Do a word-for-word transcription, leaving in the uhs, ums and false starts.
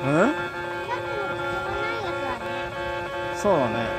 うん。 さっきの口がないやつはね。 そうだね。